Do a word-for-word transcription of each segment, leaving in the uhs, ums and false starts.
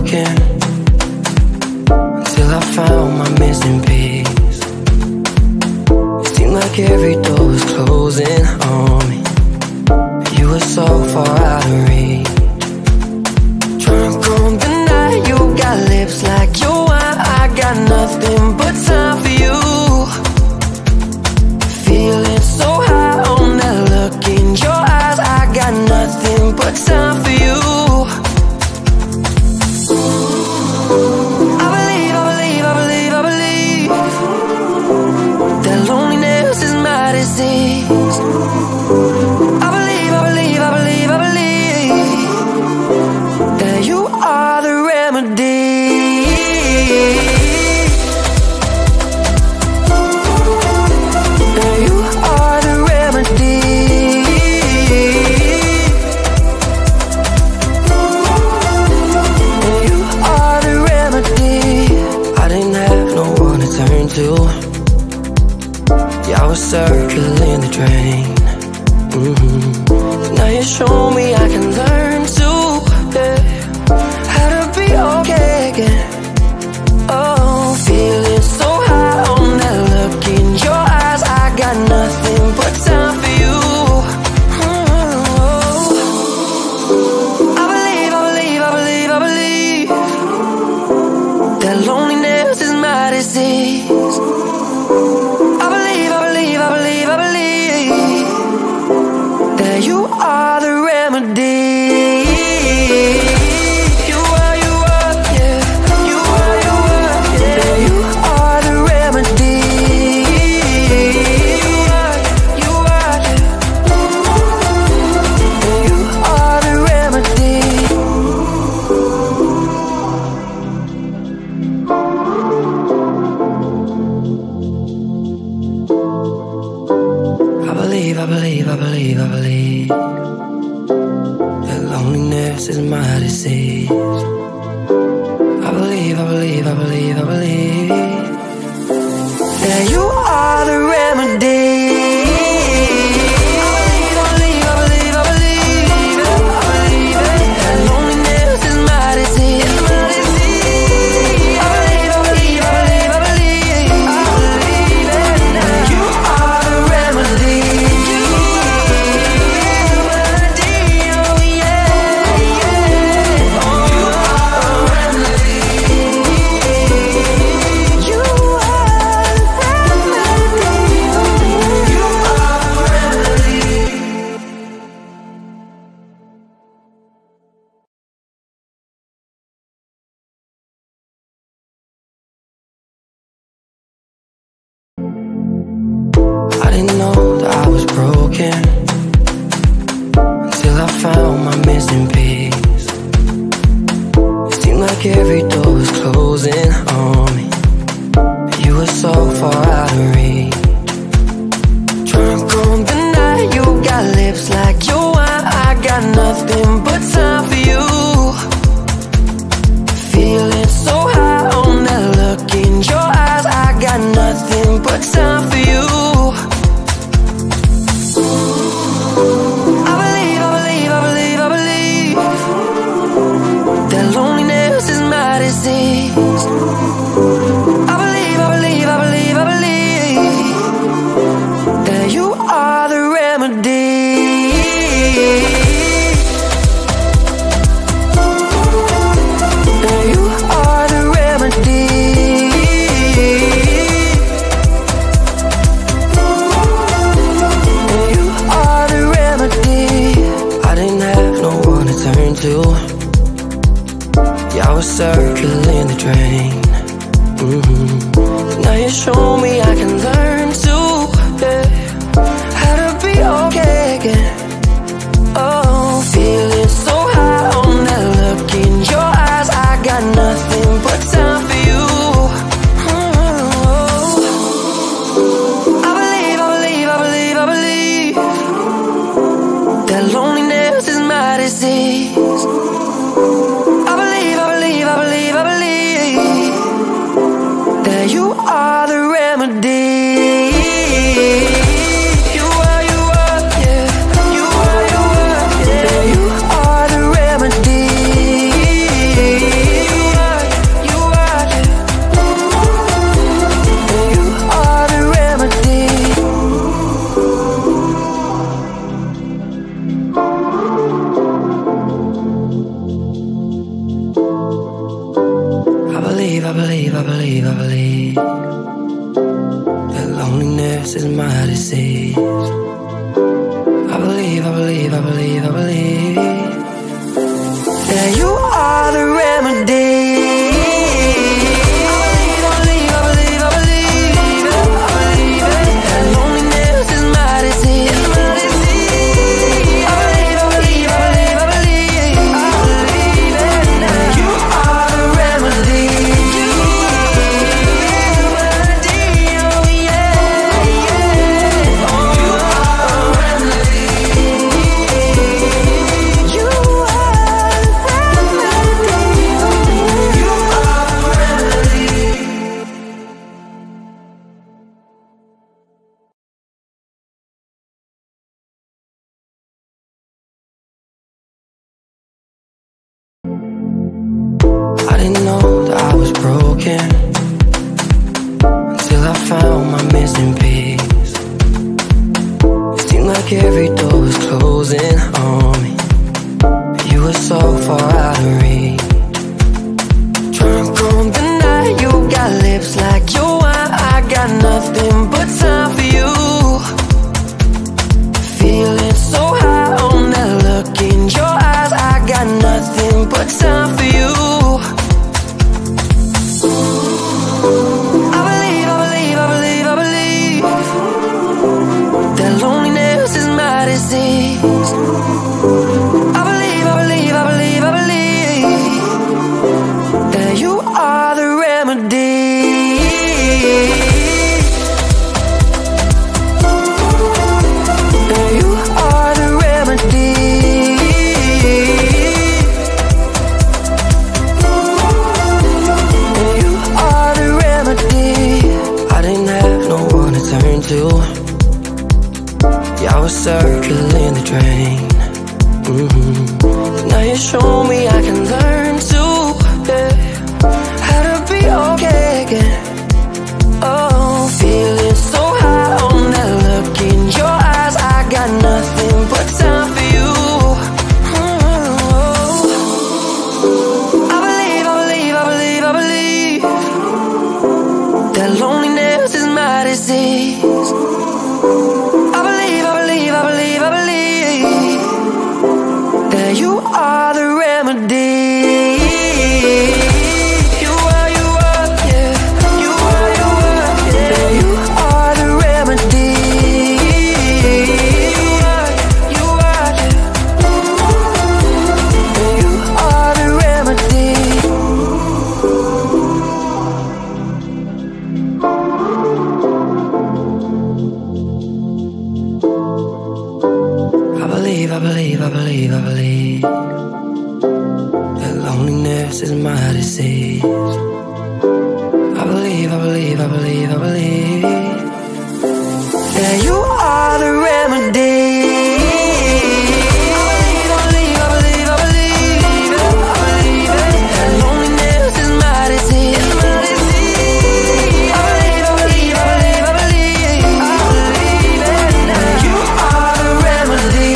broken until I found my missing piece. It seemed like every door was closing on me. You were so far out of reach. Drunk on the night, you got lips like your wine. I got nothing but time for you. Feeling so high on that look in your eyes. I got nothing but time for you. I believe, I believe, I believe, I believe that loneliness is my disease. I believe, I believe, I believe, I believe that you are the remedy. That you are the remedy. That you are the remedy. I didn't have no one to turn to. Yeah, I was circling the drain. Mm-hmm. Now you show me I can learn to, yeah, how to be okay again. Oh, feeling so high on that look in your eyes. I got nothing but time for you. Oh, I believe, I believe, I believe, I believe that loneliness is my disease. I believe, I believe, I believe, I believe that you are the remedy. You are, you are, yeah. You are, you are, yeah. That you are the remedy. You are, you are, yeah. That you are the remedy. I believe, I believe, I believe, I believe that loneliness is my disease. I believe, I believe, I believe, I believe that you are the remedy. I believe, I believe, I believe, I believe that loneliness is my disease. I believe, I believe, I believe, I believe that you are the remedy. I didn't know that I was broken until I found my missing piece. It seemed like every door was closing on me. You were so far out of reach. Drunk on the night, you got lips like your wine. I got nothing but time for you. Feeling so high on that look in your eyes. I got nothing but time for you. I believe, I believe, I believe, I believe that loneliness is my disease. I believe, I believe, I believe, I believe that you are the remedy. That you are the remedy. That you are the remedy. I didn't have no one to turn to. Yeah, I was circling the drain. Mm-hmm. Now you show me I can learn to, yeah, how to be okay again. Oh, feeling so high on that look in your eyes. I got nothing but time for you. Oh, I believe, I believe, I believe, I believe that loneliness is my disease. I believe, I believe, I believe, I believe that you are the remedy. You are, you are, yeah. You are, you are, yeah. That you are the remedy. believe, I believe that loneliness is my disease. I believe, I believe, I believe, I believe that you are the remedy. I didn't know that I was broken until I found my missing piece. It seemed like every door was closing on me. You were so far out of reach. Drunk on the night, you got lips like your wine. I got nothing but time for you. Feeling so high on that look in your eyes. I got nothing but time for you. I believe, I believe, I believe, I believe that loneliness is my disease. I believe, I believe, I believe, I believe that you are the remedy. That you are the remedy. Turn to, yeah, I was circling the drain. mm-hmm. Now you show me I can learn to, yeah, how to be okay again. Oh, feeling so high on that look in your eyes. I got nothing but time for you. oh. I believe, I believe, I believe, I believe that loneliness is my disease. I believe, I believe, I believe, I believe that you are the remedy. You are, you are, yeah. You are, you are, yeah. That you are the remedy. You are, you are, yeah. That you are the remedy. I believe, I believe, I believe, I believe that loneliness is my disease. I believe, I believe, I believe, I believe that you are the remedy. I believe, I believe, I believe, I believe that loneliness is my disease. I believe, I believe, I believe, I believe, I believe that you are the remedy.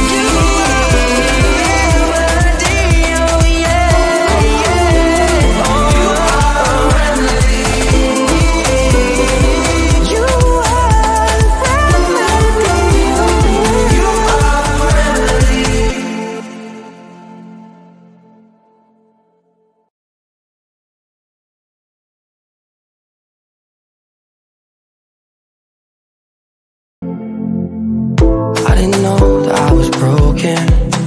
I didn't know that I was broken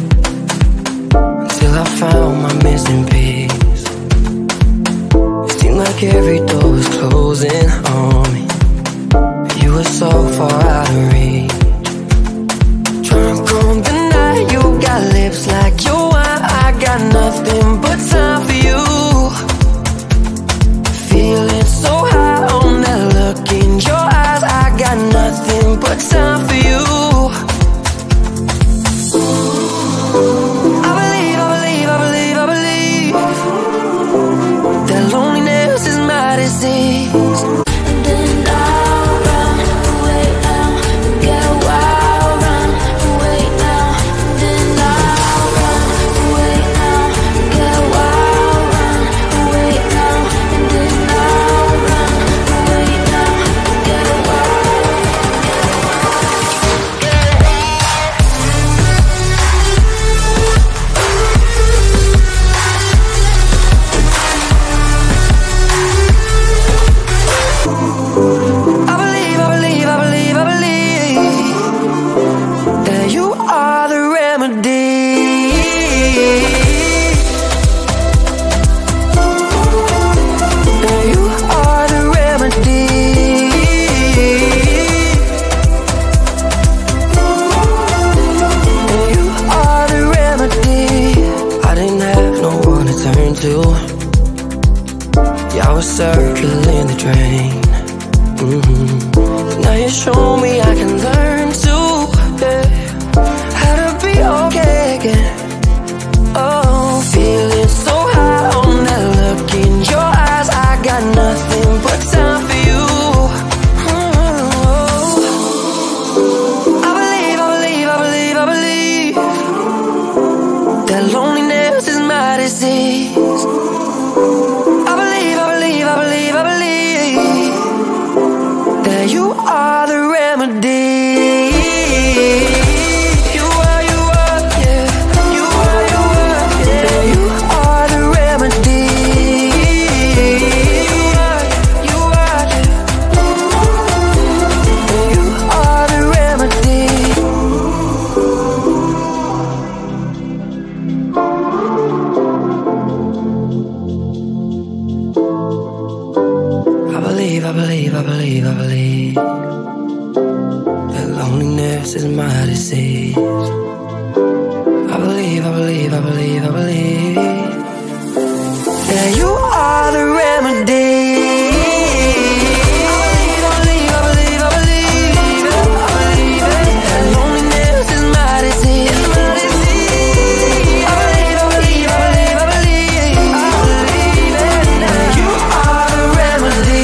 until I found my missing piece. It seemed like every door was closing on me. You were so far out of reach. Drunk on the night, you got lips like your wine. I got nothing but time for you. Feeling so high on that look in your eyes. I got nothing but time for you. I believe, I believe, I believe, I believe that loneliness is my disease. mighty seas. I believe, I believe, I believe, I believe that you are the remedy. You are, you are, yeah. You are, you are, yeah. That you are the remedy. You are, you are, yeah. That you are the remedy. I believe, I believe, I believe, I believe that loneliness is my disease. I believe, I believe, I believe, I believe that you are the remedy. I believe, I believe, I believe, I believe, I believe that loneliness is my disease. I believe, I believe, I believe, I believe, I believe that you are the remedy.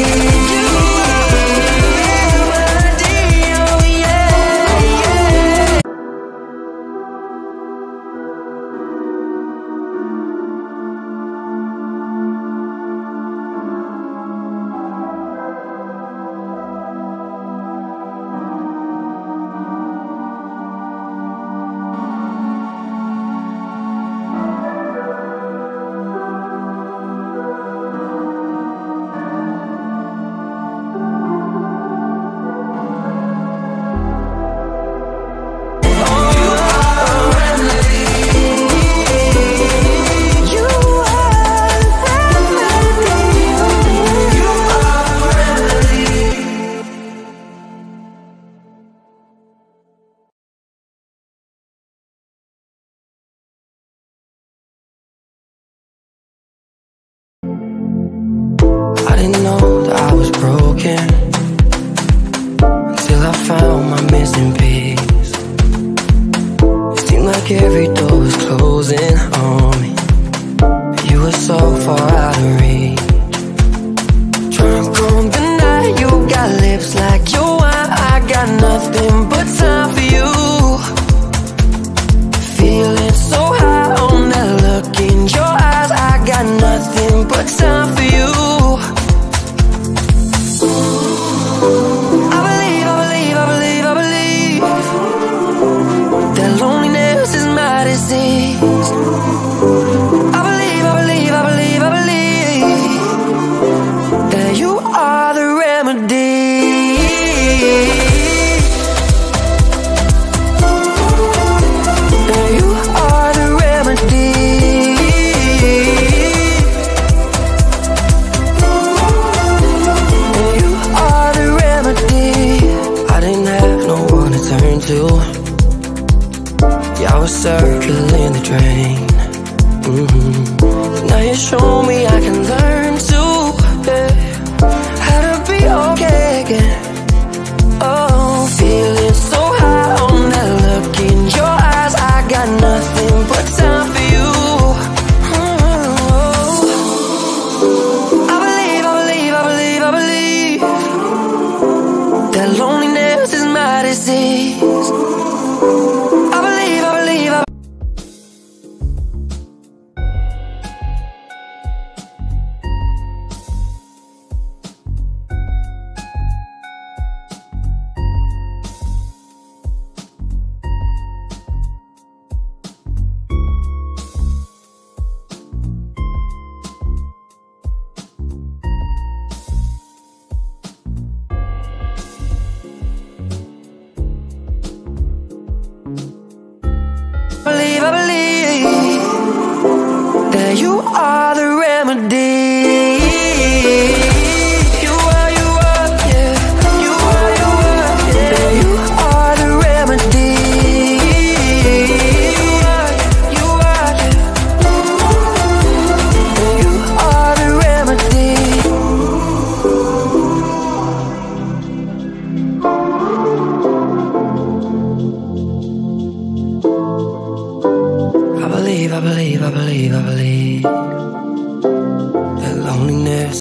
I didn't know that I was broken until I found my missing piece. It seemed like every door was closing on me. You were so far out of reach. Drunk on the night, you got lips like your wine. I got nothing but time for you. Feeling so high on that look in your eyes. I got nothing but time for you. I believe, I believe, I believe, I believe that loneliness is my disease. I believe, I believe, I believe, I believe that you are the remedy. That you are the remedy. Turn to, yeah, I was circling the drain. Mm-hmm. Now you show me I can learn to, yeah, how to be okay again. Oh, feeling so high on that look in your eyes. I got nothing but time for you. Oh, I believe, I believe, I believe, I believe that loneliness is my disease. I believe, I believe, I believe, I believe that you are the remedy. You are, you are, yeah. You are, you are, yeah. That you are the remedy. You are, you are, yeah. That you are the remedy. I believe, I believe, I believe, I believe that loneliness